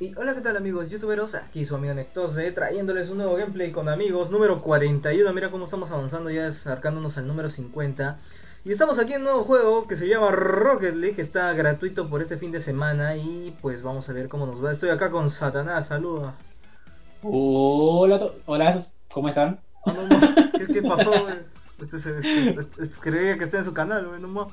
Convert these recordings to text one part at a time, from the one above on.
Y hola, ¿qué tal amigos youtuberos? Aquí su amigo Nectose trayéndoles un nuevo gameplay con amigos, número 41. Mira cómo estamos avanzando, ya acercándonos al número 50. Y estamos aquí en un nuevo juego que se llama Rocket League, que está gratuito por este fin de semana. Y pues vamos a ver cómo nos va. Estoy acá con Satanás, saluda. Hola, hola, ¿cómo están? Ah, no más. ¿Qué pasó, güey? Creía que está en su canal, güey, no más.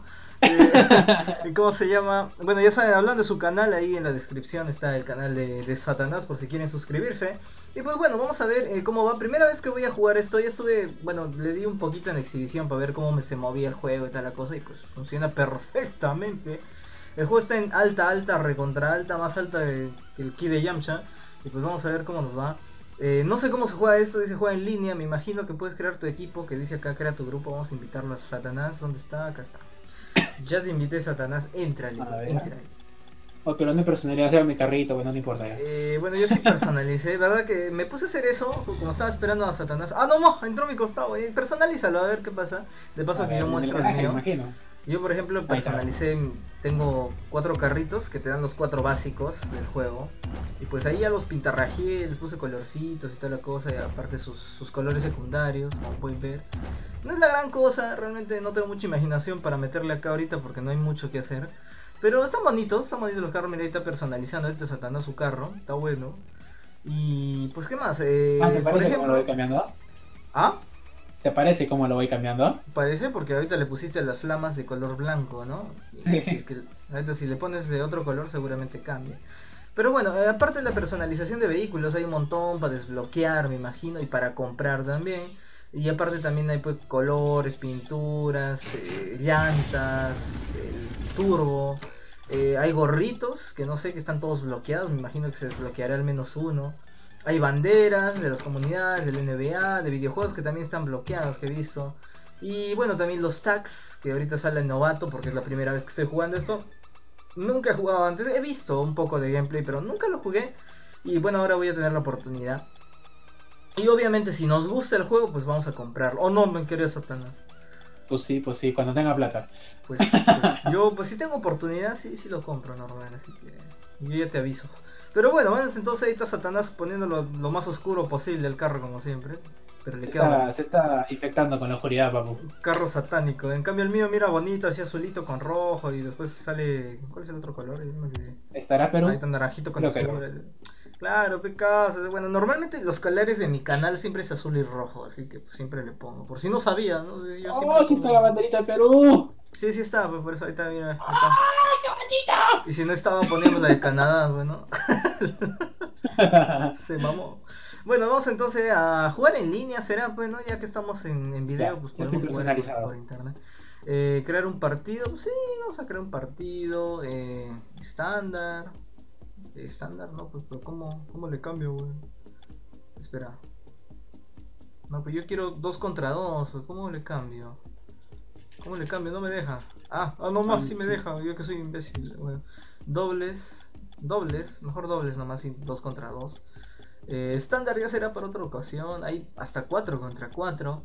¿Y cómo se llama? Bueno, ya saben, hablando de su canal, ahí en la descripción está el canal de Satanás por si quieren suscribirse. Y pues bueno, vamos a ver cómo va. Primera vez que voy a jugar esto, ya estuve, bueno, le di un poquito en exhibición para ver cómo se movía el juego y tal la cosa. Y pues funciona perfectamente. El juego está en alta, alta, recontra alta, más alta que el Ki de Yamcha. Y pues vamos a ver cómo nos va. No sé cómo se juega esto, dice juega en línea, me imagino que puedes crear tu equipo, que dice acá crea tu grupo, vamos a invitarlo a Satanás, ¿dónde está? Acá está. Ya te invité Satanás, entrale, A ver. entrale. Oh, pero no personalización mi carrito, bueno, no importa ya. Bueno, yo sí personalicé, ¿verdad? Que me puse a hacer eso, como estaba esperando a Satanás. Ah, no, entró a mi costado, personalízalo, a ver qué pasa. De A paso que yo ver, el muestro el traje, me mío. imagino. Yo, por ejemplo, Ahí está. personalicé, tengo 4 carritos que te dan los 4 básicos del juego. Y pues ahí ya los pintarrajeé, les puse colorcitos y toda la cosa, y aparte sus colores secundarios, como pueden ver. No es la gran cosa, realmente no tengo mucha imaginación para meterle acá ahorita porque no hay mucho que hacer. Pero están bonitos los carros, mira, ahí está personalizando ahorita Satanás su carro, está bueno. Y pues, ¿qué más? Ah, ¿te Por parece cómo lo voy ejemplo... cambiando? ¿Ah? ¿Te parece cómo lo voy cambiando? Parece porque ahorita le pusiste las flamas de color blanco, ¿no? Y si es que ahorita si le pones de otro color seguramente cambia. Pero bueno, aparte de la personalización de vehículos hay un montón para desbloquear, me imagino, y para comprar también. Y aparte también hay pues colores, pinturas, llantas, el turbo. Hay gorritos que no sé, que están todos bloqueados, me imagino que se desbloqueará al menos uno. Hay banderas de las comunidades, del NBA, de videojuegos que también están bloqueados, que he visto. Y bueno, también los tags, que ahorita sale el novato porque es la primera vez que estoy jugando eso. Nunca he jugado antes, he visto un poco de gameplay, pero nunca lo jugué. Y bueno, ahora voy a tener la oportunidad. Y obviamente si nos gusta el juego, pues vamos a comprarlo. O no, me querido Satanás. Pues sí, cuando tenga plata. Pues yo, pues si tengo oportunidad, sí lo compro normal, así que yo ya te aviso. Pero bueno, vamos entonces ahí está Satanás poniendo lo más oscuro posible el carro como siempre. Pero le queda bonito. Se está infectando con la oscuridad, papu. Carro satánico. En cambio el mío mira bonito, así azulito con rojo y después sale... ¿Cuál es el otro color? Ya me olvidé. ¿Estará Ahí Perú? está naranjito con Creo que no. azul. Claro, pecado. Bueno, normalmente los colores de mi canal siempre es azul y rojo, así que pues, siempre le pongo. Por si no sabía, ¿no? Yo siempre ¡Oh, sí está pongo... la banderita de Perú! Sí está, pues por eso ahí está, mira, ahí está. ¡Ah, qué bonito! Y si no estaba, poníamos la de Canadá, bueno. Se mamó. Bueno, vamos entonces a jugar en línea, será, bueno, ya que estamos en video, Ya, pues ya estoy podemos jugar por personalizado. internet. Crear un partido, pues sí, vamos a crear un partido estándar. Estándar, no, pues, pero ¿cómo le cambio, güey? Espera. No, pues yo quiero 2 contra 2, ¿cómo le cambio? ¿Cómo le cambio? No me deja. No más, sí me Sí. deja, yo que soy imbécil. Bueno, dobles, mejor dobles nomás, y 2 contra 2. Estándar ya será para otra ocasión. Hay hasta 4 contra 4.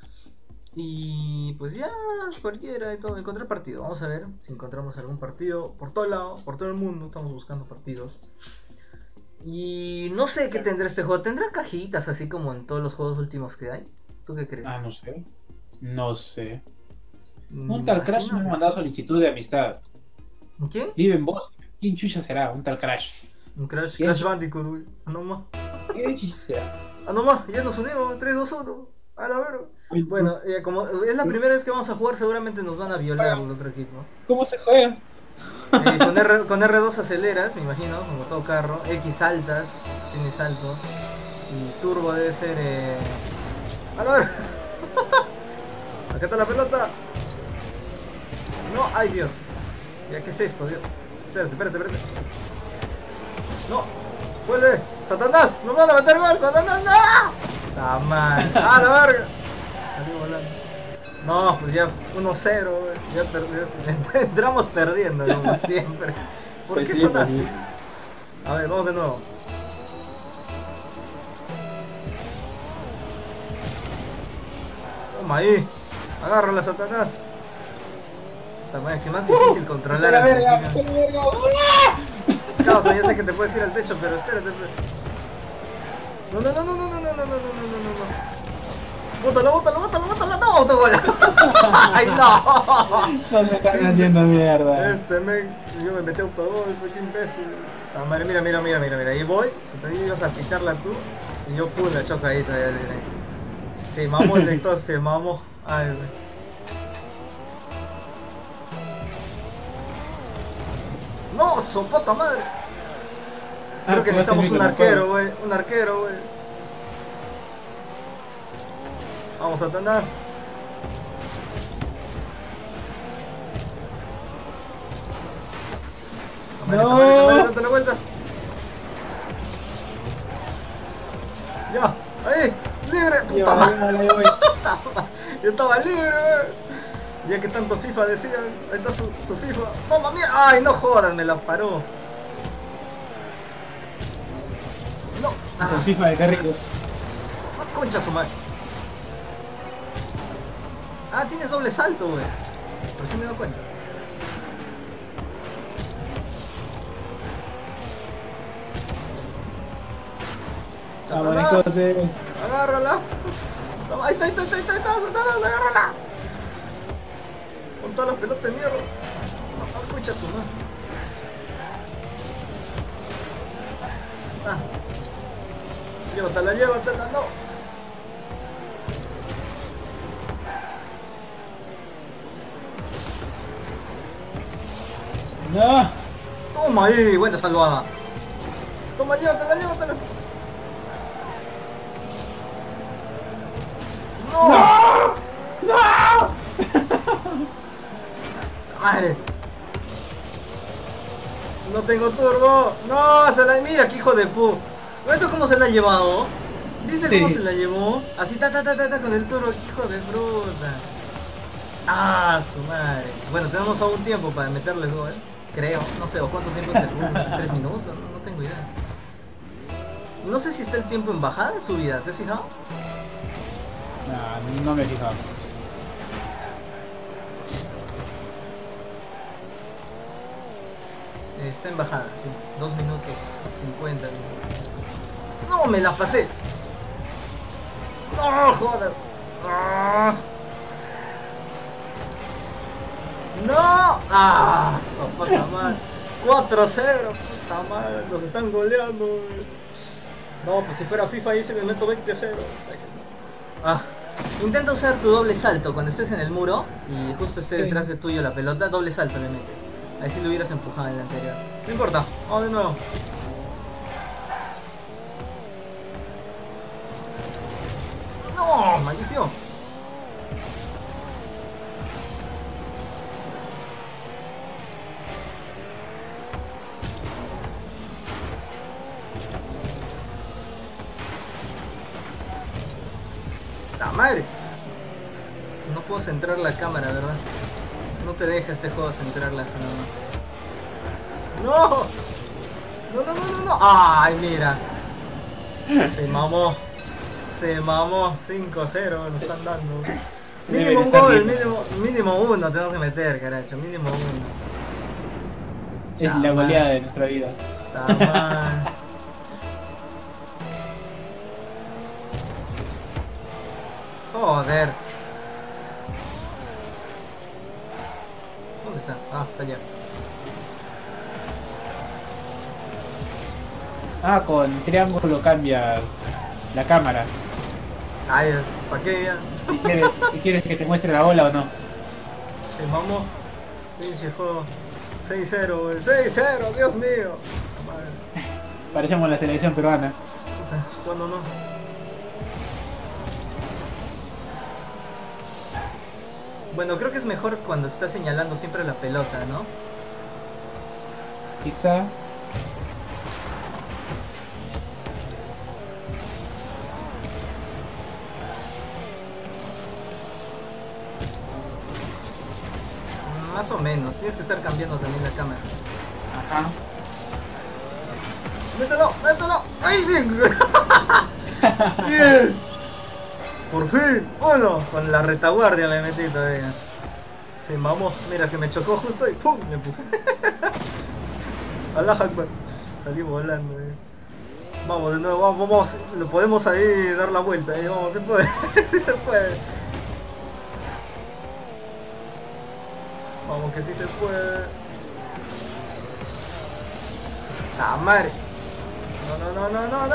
Y pues ya, cualquiera y todo. Encontrar partido. Vamos a ver si encontramos algún partido. Por todo lado, por todo el mundo, estamos buscando partidos. Y no sé qué tendrá este juego. ¿Tendrá cajitas así como en todos los juegos últimos que hay? ¿Tú qué crees? Ah, no sé. No sé. Un Me tal Crash imagino me ha que mandado sí. solicitud de amistad. ¿Quién? Vive en Boston. ¿Quién chucha será? Un tal Crash. Un ¿Quién Crash Bandicoot, güey. No más. ¿Quién chucha será? No más, ya nos unimos. 3, 2, 1. A la verga. Bueno, como es la primera vez que vamos a jugar, seguramente nos van a violar el otro equipo. ¿Cómo se juega? Con R2 aceleras, me imagino, como todo carro. X saltas, tiene salto. Y turbo debe ser. A la verga. Acá está la pelota. No, ay Dios. Ya, ¿qué es esto? Dios. Espérate. No, vuelve. Satanás, nos van a meter gol. Satanás, no. Está mal. La verga. Salí volando. No, pues ya 1-0, ya perdimos. Entramos perdiendo, como siempre. ¿Por Pues qué sí, son pues así? sí. A ver, vamos de nuevo. Toma ahí. Agárrala, Satanás. Esta madre, que más difícil controlar ¡Vete a la al verga! principio. ¡Vete a la verga! ¡Hola! causa, ya sé que te puedes ir al techo, pero espérate. No, no, no, no, no, no, no, no, no, no, no, no. Bótalo, bótalo, bótalo, bótalo, no, autogol. Ay, no. No me están haciendo mierda. Yo me metí autogol, fue que imbécil. Ah, madre, mira, mira, mira, mira, mira, ahí voy, si te ibas a picarla tú, y yo pum, la choca ahí todavía. Se mamó el lector, se mamó. Ay, güey. No, sopota madre. Creo que necesitamos un arquero, güey. Un arquero, güey. Vamos a tener. No, date la vuelta. Ya, ahí, libre. Puta madre. Yo estaba libre, güey. Ya que tanto FIFA decían, ahí está su FIFA. ¡Toma mierda! ¡Ay, no jodas! Me la paró. No. Es el FIFA de carritos. No, concha su madre. Ah, tienes doble salto, güey. Por si me he dado cuenta. Agárrala. Ahí está, ahí está, ahí está, ahí está, agárrala. Con todas las pelotas de mierda. No, escucha tu madre. Ah. Llévatela, llévatela, no. No. Toma ahí, buena salvada. Toma, llévatela, llévatela. No. No. No. Madre. No tengo turbo. No, se la... Mira, que hijo de pu. ¿Ves cómo se la ha llevado? ¿Viste cómo se la llevó? Así, ta, con el turbo, hijo de fruta. Ah, su madre. Bueno, tenemos aún tiempo para meterle gol. Creo. No sé, o cuánto tiempo es el run. ¿3 minutos? No tengo idea. No sé si está el tiempo en bajada en subida. ¿Te has fijado? No, no me he fijado. Está en bajada, sí. 2 minutos 50. No, me la pasé. No, joder. No. Ah, sopata madre. 4-0, puta madre. Nos están goleando. No, pues si fuera FIFA ahí se me meto 20-0. Ah. Intenta usar tu doble salto cuando estés en el muro y justo esté detrás de tuyo la pelota. Doble salto le metes. Ahí sí lo hubieras empujado en el anterior. No importa, vamos de nuevo. ¡No! ¡Maldición! ¡La madre! No puedo centrar la cámara, ¿verdad? No te deja este juego centrarla así nomás. ¡No! ¡No, no, no, no, no! ¡Ay, mira! Se mamó. Se mamó. 5-0 nos están dando. Mínimo un gol, mínimo uno tenemos que meter, caracho. Mínimo uno. Es la goleada de nuestra vida. Está mal. Joder. ¿Dónde está? Ah, está allá. Ah, con triángulo cambias la cámara. Ay, ¿para qué ya? Si quieres que te muestre la ola o no. Se mamó. Pinche juego. 6-0, güey. 6-0, Dios mío. Madre. Parecemos la selección peruana. Puta, ¿cuándo no? Bueno, creo que es mejor cuando está señalando siempre la pelota, ¿no? Quizá. Más o menos, tienes que estar cambiando también la cámara. Ajá. ¡Mételo! ¡Mételo! ¡Ay, bien! ¡Bien! ¡Por fin! ¡Bueno! Con la retaguardia le metí todavía. Se mamó. Mira, es que me chocó justo y ¡pum! Me empujé. Allah Akbar. Salí volando. Vamos de nuevo, vamos, lo podemos ahí dar la vuelta, vamos, se puede, sí se puede. Vamos que sí se puede. ¡Ah, madre! No.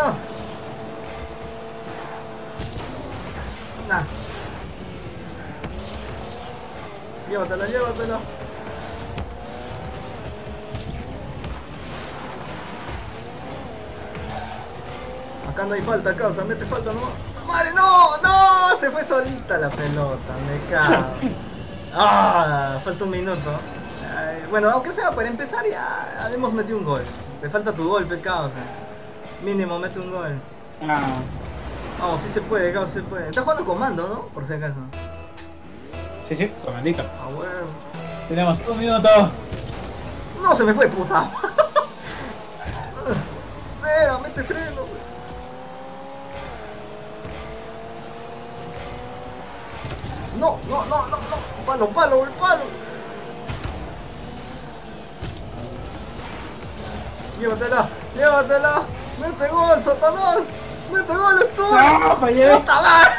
Nah. Llévatela. Acá no hay falta, causa, mete falta, no. ¡Madre, no! Se fue solita la pelota, me cago. Falta un minuto. Bueno, aunque sea, para empezar ya hemos metido un gol. Te falta tu golpe, causa. Mínimo, mete un gol. Vamos, sí se puede, causa, se puede. Está jugando comando, ¿no? Por si acaso. Sí, comandito. Bueno. Tenemos un minuto. No, se me fue, puta. Espera, mete freno. No. Palo. Llévatela. Mete gol, Satanás. Mete gol, es tuyo. ¡No, fallé! ¡Puta madre!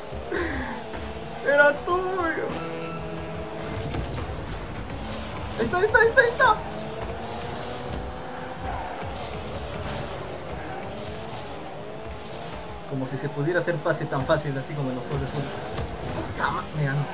Era tuyo. Ahí está. Como si se pudiera hacer pase tan fácil así como en los juegos de fútbol. Puta madre, me ganó.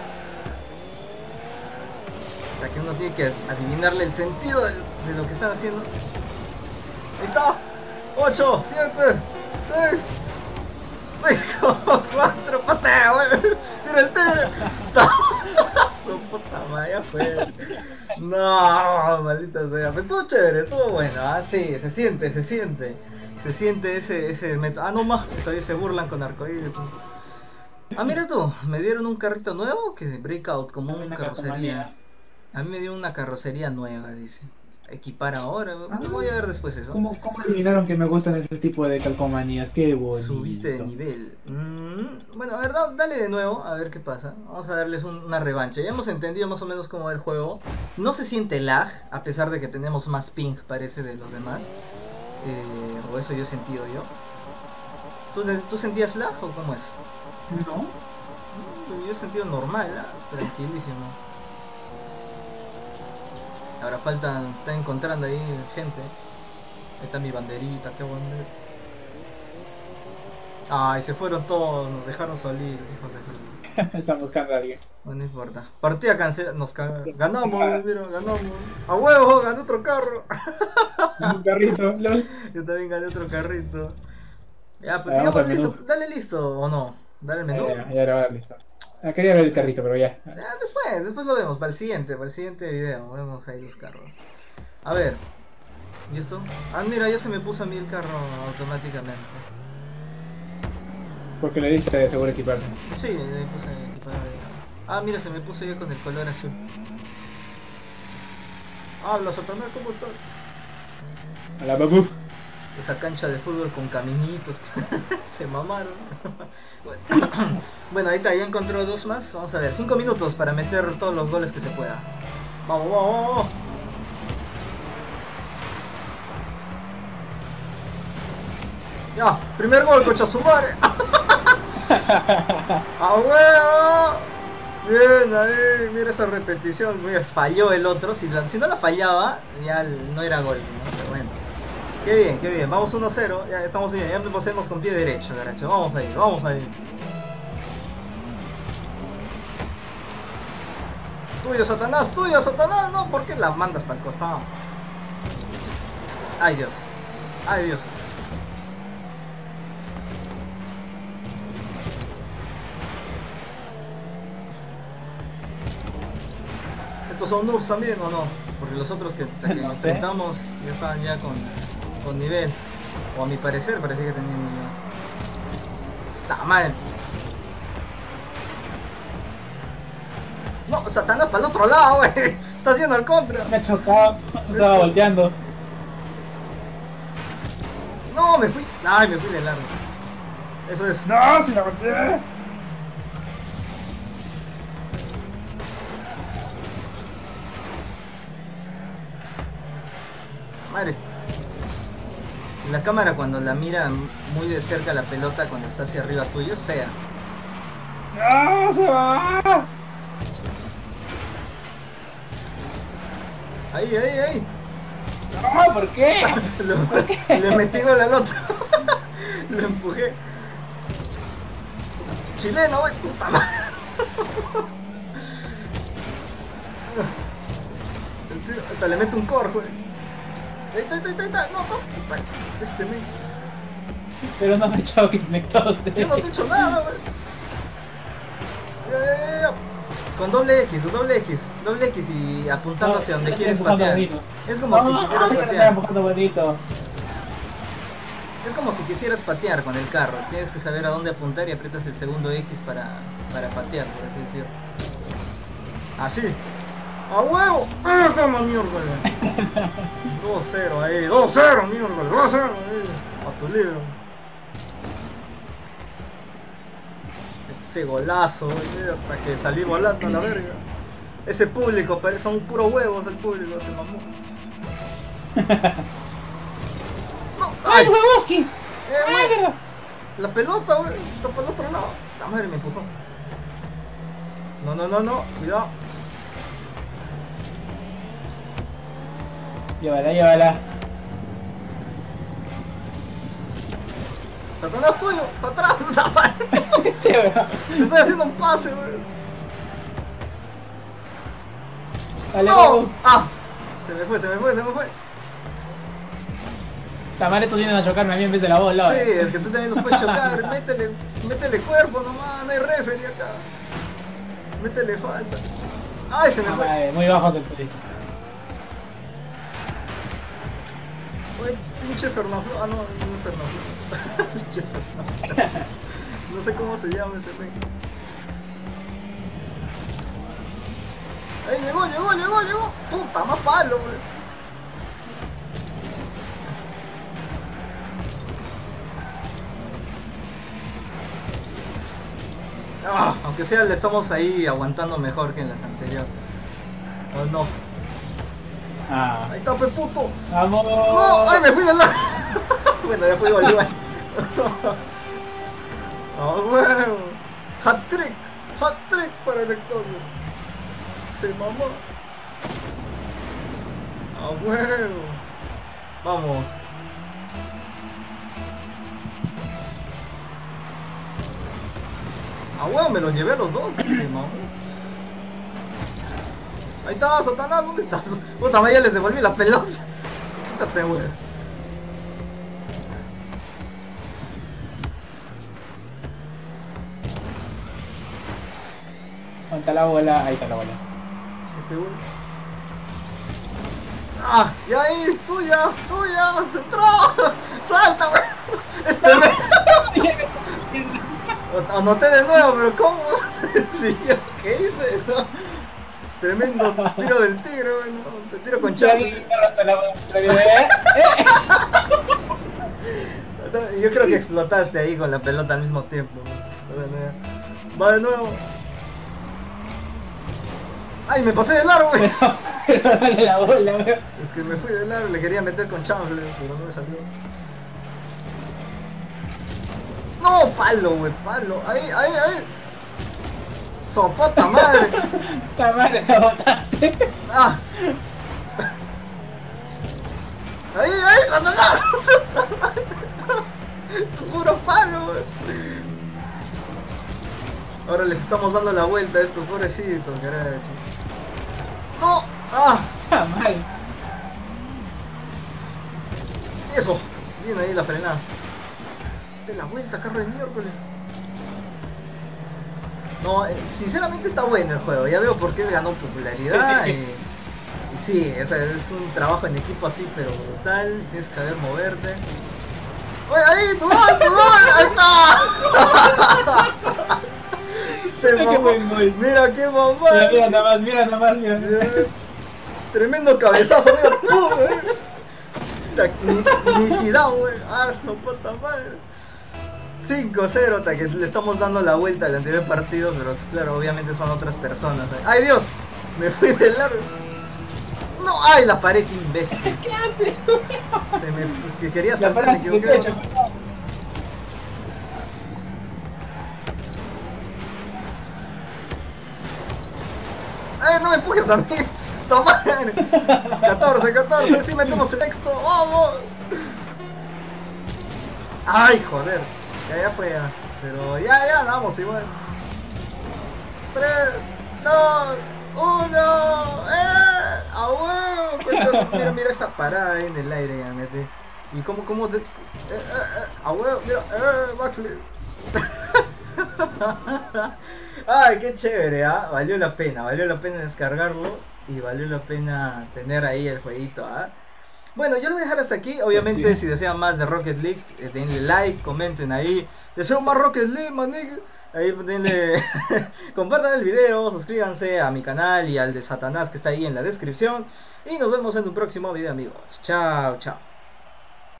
O sea que uno tiene que adivinarle el sentido de lo que están haciendo. Ahí está. 8, 7, 6, 5, 4, patea, güey. Tira el tiro. Su puta madre, ya fue. No, maldita sea. Pero estuvo chévere, estuvo bueno. Sí, se siente. Se siente ese método. No más, todavía se burlan con arcoíris. Mira tú, me dieron un carrito nuevo que es Breakout, como una carrocería. A mí me dio una carrocería nueva, dice. Equipar ahora, voy a ver después eso. ¿Cómo adivinaron que me gustan ese tipo de calcomanías? Qué bonito. Subiste de nivel. Bueno, a ver, dale de nuevo, a ver qué pasa. Vamos a darles una revancha. Ya hemos entendido más o menos cómo va el juego. No se siente lag, a pesar de que tenemos más ping, parece, de los demás. O eso yo he sentido yo. ¿Tú sentías lag o cómo es? No. Yo he sentido normal, tranquilísimo. Ahora están encontrando ahí gente. Ahí está mi banderita, qué bandera. Ay, se fueron todos, nos dejaron solitos, hijos de... Están buscando a alguien. Bueno, no importa. Partida cancelada, ganamos, mira, ganamos. A huevo, gané otro carro. Un carrito, LOL. Yo también gané otro carrito. Ya, pues sigamos listo. Dale listo o no. Dale el menú. Ya era listo. Quería ver el carrito, pero ya. Después lo vemos, para el siguiente video. Vemos ahí los carros. A ver. ¿Y esto? Mira, ya se me puso a mí el carro automáticamente. Porque le dice de seguro equiparse. Sí, le puse equipar. Mira, se me puso ya con el color azul. Habla, Satanás, ¿cómo estás? Hola, papu. Esa cancha de fútbol con caminitos. Se mamaron. Bueno, ahí está, ya encontró dos más. Vamos a ver, 5 minutos para meter todos los goles que se pueda. Vamos. Ya, primer gol, cocha su madre. ¡A huevo! Bien, ahí, mira esa repetición. Mira, falló el otro. Si no la fallaba, ya no era gol, ¿no? Pero bueno. Qué bien, vamos 1-0, ya estamos bien, ya empecemos con pie derecho, garacho. Vamos ahí. Tuyo, Satanás, no, ¿por qué la mandas para el costado? Ay, Dios. ¿Estos son noobs también o no? Porque los otros que No enfrentamos ya estaban ya con nivel. O a mi parecer parecía que tenían nivel. Madre. No, Satanás para el otro lado, güey. Está haciendo el contra. Me chocaba, estaba volteando. No, me fui. Me fui de largo. Eso es. ¡No! ¡Si la volteé! Madre. La cámara cuando la mira muy de cerca la pelota cuando está hacia arriba tuyo es fea. ¡No, se va! Ahí. No, ¿por qué? Le metí gol al otro. Lo empujé. Chileno, wey, puta madre. Hasta le meto un cor, güey. Ahí está. No. Este me. Pero no me choques, Nectos. Yo no te he hecho nada, güey. Ya. Con doble X y apuntando hacia donde quieres patear. Es como si quisieras patear. Es como si quisieras patear con el carro. Tienes que saber a dónde apuntar y aprietas el segundo X para patear, por así decirlo. Así. ¡A huevo! ¡Ah, cómo miércoles! 2-0 ahí, 2-0 miércoles, 2-0 ahí. A tu libro. Ese golazo, hasta que salí volando a la verga. Ese público, son puros huevos el público, se mamó. No, ¡ay! ¡Huevoski! ¡Ay, la pelota, güey! Está para el otro lado. La madre me empujó. No, cuidado. Llévala. Satanás tuyo, para atrás, la madre. Te estoy haciendo un pase, güey. Vale, ¡No! vamos. ¡Ah! Se me fue. Tamare, tú vienes a chocarme a mí en vez de la bola. Sí, es que tú también los puedes chocar. Métele cuerpo nomás, no hay referee acá. Métele falta. ¡Ay, se me fue! Muy bajo el público. Uy, pinche Fernaflo. Ah, no es Fernaflo. Pinche Fernaflo. No sé cómo se llama ese rey. ¡Ahí llegó! ¡Puta, más palo, güey! Ah, aunque sea le estamos ahí aguantando mejor que en las anteriores. Oh no. Ah. Ahí está, pe puto. ¡Vamos! ¡No! ¡Ay, me fui del lado! Bueno, ya fui igual. ¡Ah, huevo! ¡Hat-trick! ¡Hat-trick para el Ectorio! ¡Se mamó! ¡Ah, huevo! Vamos. ¡Ah, huevo! Me los llevé a los dos. ¡Me mamó! Ahí está, Satanás, ¿dónde estás? Puta madre, ya les devolví la pelota. Quítate, güey. ¿Dónde está la bola? Ahí está la bola. ¡Ah! ¡Y ahí! ¡Tuya! ¡Central! ¡Salta, güey! Anoté de nuevo, pero ¿cómo? Sencillo. ¿Qué hice? ¿No? Tremendo tiro del tigre, güey. ¿No? Te tiro con chanfle. Yo creo que explotaste ahí con la pelota al mismo tiempo. Va de nuevo. ¡Ay, me pasé de largo, güey! Pero dale la bola, güey. Es que me fui de largo, le quería meter con chanfle, pero no me salió. ¡No! ¡Palo, güey! ¡Palo! ¡Ahí! ¡Sopota madre! ¡Ta madre, la botaste! ¡Ah! ¡Ahí! ¡Satanás! ¡Es puro palo, güey! Ahora les estamos dando la vuelta a estos pobrecitos, carajo. ¡No! ¡Ah! ¡Ta madre! ¡Eso! Bien ahí la frenada. De la vuelta, carro de miércoles. No, sinceramente está bueno el juego. Ya veo por qué ganó popularidad. Y sí, o sea, es un trabajo en equipo así, pero brutal. Tienes que saber moverte. ¡Oye, ahí! ¡Tu gol! ¡Ahí está! Se mamó. Mira qué mamá. Mira nada más. Tremendo cabezazo, mira. ¡Pum! Ni Zidane, güey. ¡Ah, sopota madre! 5-0, hasta que le estamos dando la vuelta al anterior partido, pero claro, obviamente son otras personas. ¡Ay, Dios! Me fui de largo. No, ay, la pared, qué imbécil. ¿Qué haces? Es que quería La saltar, me pared equivoqué. derecha. ¡Ay, no me empujes a mí! ¡Tomar! 14, sí metemos el sexto, ¡vamos! ¡Ay, joder! Ya fue ya. Pero ya vamos igual. 3, 2, 1. ¡Ah, huevo! Concha, mira esa parada ahí en el aire, ya mete. Y cómo de... ¡A huevo! Mira, backflip. Ay, qué chévere, ¿ah? Valió la pena descargarlo y valió la pena tener ahí el jueguito, ¿ah? Bueno, yo lo voy a dejar hasta aquí. Obviamente, si desean más de Rocket League, denle like, comenten ahí. Deseo más Rocket League, manig. Ahí denle. Compartan el video, suscríbanse a mi canal y al de Satanás que está ahí en la descripción. Y nos vemos en un próximo video, amigos. Chao, chao.